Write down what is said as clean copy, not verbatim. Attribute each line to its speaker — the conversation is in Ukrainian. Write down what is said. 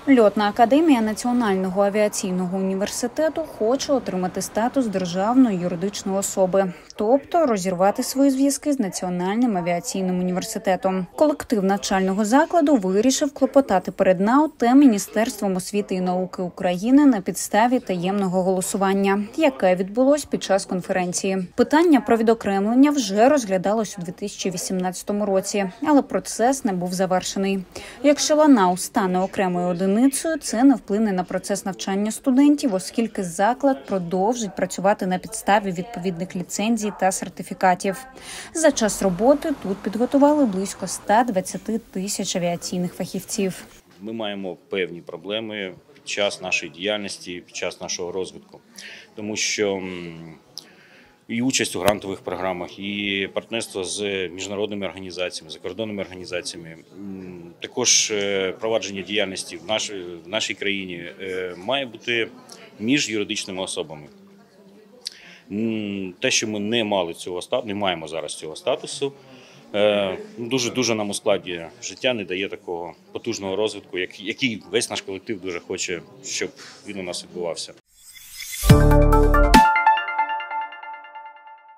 Speaker 1: Льотна академія Національного авіаційного університету хоче отримати статус державної юридичної особи, тобто розірвати свої зв'язки з Національним авіаційним університетом. Колектив навчального закладу вирішив клопотати перед НАУ та Міністерством освіти і науки України на підставі таємного голосування, яке відбулось під час конференції. Питання про відокремлення вже розглядалось у 2018 році, але процес не був завершений. Якщо НАУ стане окремою одиницею, це не вплине на процес навчання студентів, оскільки заклад продовжить працювати на підставі відповідних ліцензій та сертифікатів. За час роботи тут підготували близько 120 тисяч авіаційних фахівців.
Speaker 2: Ми маємо певні проблеми під час нашої діяльності, під час нашого розвитку, тому що і участь у грантових програмах, і партнерство з міжнародними організаціями, закордонними організаціями, також провадження діяльності в нашій країні має бути між юридичними особами. Те, що ми не мали цього статусу, не маємо зараз цього статусу, дуже нам ускладнює життя, не дає такого потужного розвитку, який весь наш колектив дуже хоче, щоб він у нас відбувався.